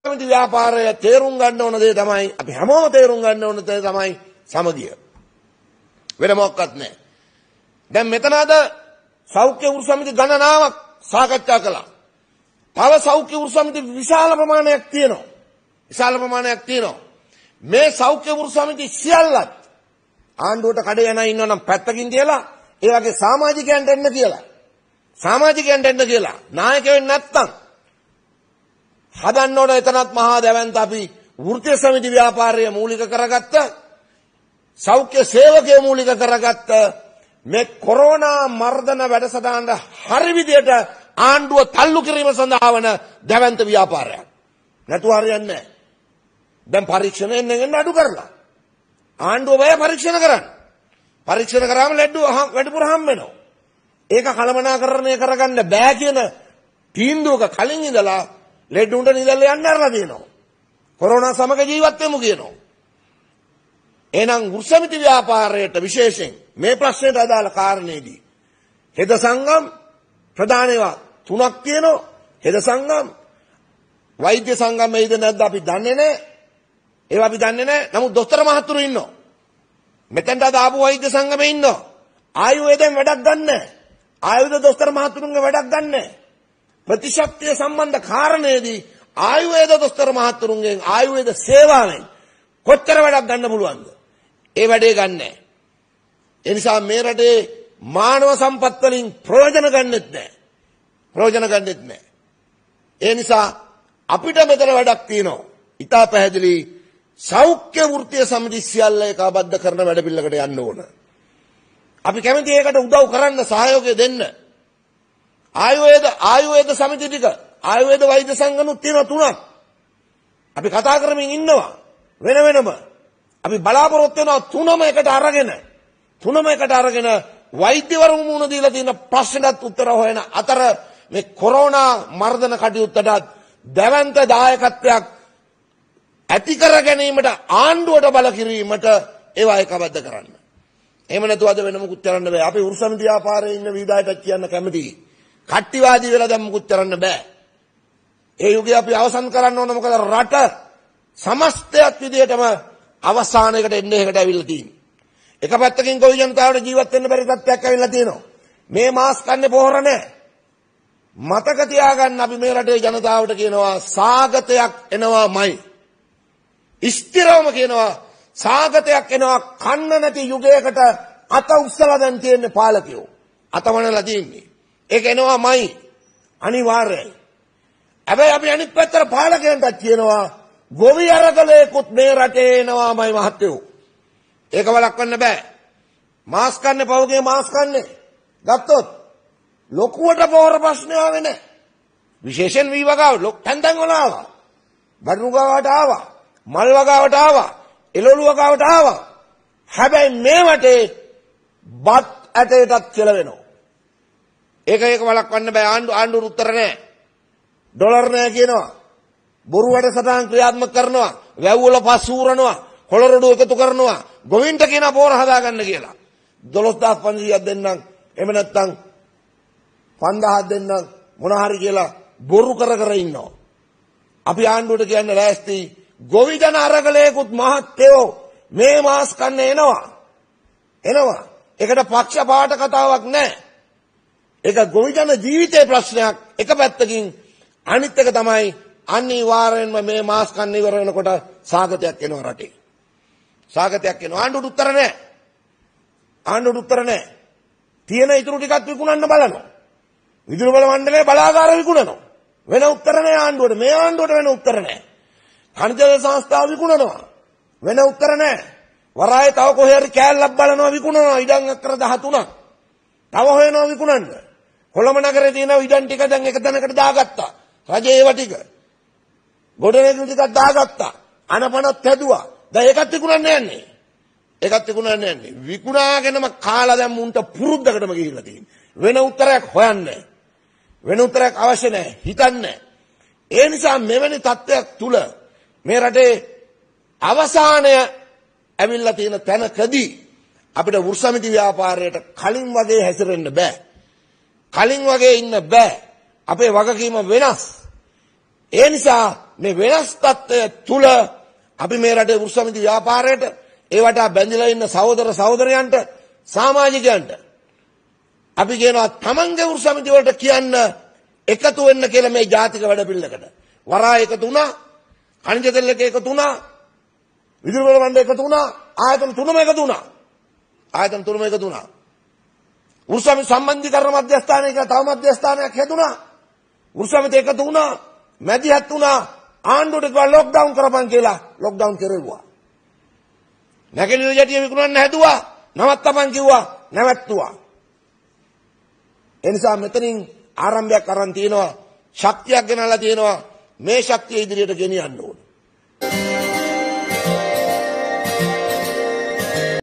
ව්‍යාපාරය තේරුම් ගන්න ඕන දේ තමයි අපි හැමෝම තේරුම් ගන්න ඕන දේ තමයි සමගිය. වෙන මොකක්වත් නැහැ. දැන් මෙතන අද සෞඛ්‍ය වෘත්ති සමිති ගණනාවක් සාකච්ඡා කළා. තව සෞඛ්‍ය වෘත්ති සමිති විශාල ප්‍රමාණයක් තියෙනවා. මේ සෞඛ්‍ය වෘත්ති සමිති සියල්ලත් ආණ්ඩුවට කඩේ යන ඉන්නවා නම් පැත්තකින් තියලා ඒ වගේ සමාජිකයන්ට එන්න කියලා නායක වෙන්නේ නැත්තම් හදන්න ඕන එතනත් මහා දැවැන්ත අපි වෘත්තීය සමිති ව්‍යාපාරය මූලික කරගත්ත සෞඛ්‍ය සේවකය මූලික කරගත්ත මේ කොරෝනා මර්ධන වැඩසටහන හරි විදියට ආණ්ඩුව තල්ලු කිරීම සඳහා වන දැවැන්ත ව්‍යාපාරයක්. නැතුව හරියන්නේ නැහැ. දැන් පරීක්ෂණ එන්න අඩු කරලා ආණ්ඩුව බය පරීක්ෂණ කරන්න. පරීක්ෂණ කරාම ලැබ්ඩු වැඩිපුර හම් වෙනවා. ඒක කළමනාකරණය කරගන්න බෑ කියන තීන්දුවක කලින් ඉඳලා ලෙඩුන්ට නිදැල්ල යන්න අරලා තියෙනවා. කොරෝනා සමග ජීවත් වෙමු කියනවා. එහෙනම් වෘත්ති සමිති ව්‍යාපාරයට විශේෂයෙන් මේ ප්‍රශ්නයට අදාළ කාරණේදී හෙද සංගම් ප්‍රධාන ඒවා තුනක් තියෙනවා. හෙද සංගම් වෛද්‍ය සංගම් එයිද නැද්ද අපි දන්නේ නැහැ. ඒවා අපි දන්නේ නැහැ. නමුත් දොස්තර මහතුරු ඉන්නවා. මෙතෙන්ට අද ආපු වෛද්‍ය සංගමේ ඉන්නවා. ආයුර්වේදයෙන් වැඩක් ගන්නෑ. ආයුර්වේද දොස්තර මහතුරුන්ගේ වැඩක් ගන්නෑ. ප්‍රතිශක්තිය සම්බන්ධ කාරණේදී ආයුර්වේද දොස්තර මහතුරුන්ගෙන් ආයුර්වේද සේවාවෙන් කොච්චර වැඩක් ගන්න පුළුවන්ද? ඒ වැඩේ ගන්නෑ. ඒ නිසා මේ රටේ මානව සම්පත් වලින් ප්‍රයෝජන ගන්නෙත් නැහැ. ඒ නිසා අපිට මෙතන වැඩක් තියෙනවා. ඉතා පැහැදිලි සෞඛ්‍ය වෘත්තීය සමිති සියල්ල ඒකාබද්ධ කරන වැඩ පිළිවෙලකට යන්න ඕන. අපි කැමති ඒකට උදව් කරන්න සහයෝගය දෙන්න. ආයුර්වේද සමිති ටික ආයුර්වේද වෛද්‍ය සංගමුත් තියෙනවා තුනක්. අපි කතා කරමින් ඉන්නවා වෙනම. අපි බලාපොරොත්තු වෙනවා තුනම එකට අරගෙන වෛද්‍යවරුන් මුණ දීලා තියෙන ප්‍රශ්නට උත්තර හොයන අතර මේ කොරෝනා මර්ධන කටයුත්තට දැවැන්ත දායකත්වයක් ඇති කර ගැනීමට ආණ්ඩුවට බල කිරීමට ඒවා ඒකබද්ධ කරන්න. එහෙම නැතුව අද වෙන මුකුත් කරන්න බෑ. අපි වෘත්ති සමිති ව්‍යාපාරයේ ඉන්න විධායකට කියන්න කැමතියි. කට්ටිවාදී වෙලා දැන් මුකුත් කරන්න බෑ. ඒ යුගය අපි අවසන් කරන්න ඕන. මොකද රට සමස්තයක් විදියටම අවසානයකට එන්නේ එකට ඇවිල්ලා තියෙනවා. එක පැත්තකින් ගොවි ජනතාවට ජීවත් වෙන්න බැරි තත්ත්වයක් ඇවිල්ලා තියෙනවා. මේ මාස් කන්නේ පොහොර නැහැ. මතක තියාගන්න අපි මේ රටේ ජනතාවට කියනවා සාගතයක් එනවාමයි. ස්ථිරවම කියනවා සාගතයක් එනවා. කන්න නැති යුගයකට අත උස්සලා දැන් තියෙන්නේ පාලකයෝ. අතවනලා තියෙන්නේ. ඒක එනවාමයි. අනිවාර්යයි. හැබැයි අපි අනිත් පැත්තට පාලකයන්ට කියනවා ගොවි අරගලයකුත් මේ රටේ එනවාමයි මහත්තයෝ. ඒක වළක්වන්න බෑ. මාස් කන්නේ පවගේ මාස් කන්නේ. ගත්තොත් ලොකුවට පොහොර ප්‍රශ්න ආවේ නැහැ. විශේෂයෙන් වී වගාව තැන් වල ආවා. බඩු ගාවට ආවා. මල් වගාවට ආවා. එළවලු වගාවට ආවා. හැබැයි මේ වටේ බත් ඇටයටත් කියලා වෙනවා. ඒක වළක්වන්න බෑ. ආණ්ඩුව උත්තර නැහැ. ඩොලර් නැහැ කියනවා. බොරු වැඩසටහන් ක්‍රියාත්මක කරනවා. වැව් වල පස් ඌරනවා. කොළරොඩු එකතු කරනවා. ගොවින්ට කියන පොර හදාගන්න කියලා. 12500ක් දෙන්නම්. එහෙම නැත්නම් 5000ක් දෙන්නම් මොන හරි කියලා බොරු කර ඉන්නවා. අපි ආණ්ඩුවට කියන්න ලෑස්ති ගොවි ජන අරගලයකුත් මහත්තයෝ මේ මාස් කන්න එනවා. ඒකට පක්ෂපාත කතාවක් නැහැ. ඒක ගොවි ජන ජීවිතේ ප්‍රශ්නයක් එක පැත්තකින්. අනිත් එක තමයි අනිවාර්යෙන්ම මේ මාස් කන්න ඉවර වෙනකොට සාගතයක් එනවා රටේ. ආණ්ඩුවට උත්තර නැහැ. තියෙන ඉතුරු ටිකත් විකුණන්න බලනවා. විදුලි බල මණ්ඩලයේ බලාගාර විකුණනවා. වෙන උත්තර නැහැ ආණ්ඩුවට. මේ ආණ්ඩුවට වෙන උත්තර නැහැ. khනිජ සංස්ථාව විකුණනවා. වෙන උත්තර නැහැ. වරායේ තව කොහේ හරි කෑල්ලක් බලනවා විකුණනවා. ඉඩම් අක්කර 13ක්. තව හොයනවා විකුණන්න. කොළඹ නගරේ තියෙන ඉඩම් ටික දැන් එක තැනකට දාගත්තා. රජේ ඒවා ටික. ගොඩනැගිලි ටිකක් දාගත්තා. අනපනත් හැදුවා. දැන් ඒකත් විකුණන්න යන්නේ. විකුණාගෙනම කාලා දැන් මුන්ට පුරුද්දකටම ගිහිල්ලා තියෙන්නේ. වෙන උත්තරයක් හොයන්නේ. වෙන උත්තරයක් අවශ්‍ය නැහැ. හිතන්නේ. ඒ නිසා මෙවැනි තත්ත්වයක් තුල මේ රටේ අවසානය ඇවිල්ලා තියෙන තැනකදී අපිට වෘත්ති සමිති ව්‍යාපාරයට කලින් වගේ හැසිරෙන්න බෑ. කලින් වගේ ඉන්න බෑ. අපේ වගකීම වෙනස්. ඒ නිසා මේ වෙනස් තත්ත්වය තුල අපි මේ රටේ වෘක්ෂමිති ව්‍යාපාරයට ඒවට බැඳිලා ඉන්න සහෝදර සහෝදරයන්ට සමාජිකයන්ට අපි කියනවා තමන්ගේ වෘක්ෂමිති වලට කියන්න එකතු වෙන්න කියලා මේ ජාතික වැඩපිළිවෙලකට. වරා එකතු වුණා, khනිජ තෙල් එක එකතු වුණා, විදුලි බල බණ්ඩ එකතු වුණා, ආයතන තුනම එකතු වුණා. ආයතන තුනම එකතු වුණා. වෘක්ෂමිති සම්බන්ධීකරණ මධ්‍යස්ථානය කියලා තව මධ්‍යස්ථානයක් හැදුණා. වෘක්ෂමිති එකතු වුණා, මැදිහත් වුණා, ආණ්ඩුවට කිව්වා ලොක්ඩවුන් කරපන් කියලා ලොක්ඩවුන් කෙරෙව්වා. නැගෙනහිර ජැටිය විකුණන්න හැදුවා, නවත්තපන් කිව්වා, නැවැත්තුවා. ඒ නිසා මෙතනින් ආරම්භයක් අරන් තියෙනවා, ශක්තියක් ගෙනල්ලා තියෙනවා. මේ ශක්තිය ඉදිරියට ගෙනියන්න ඕනේ.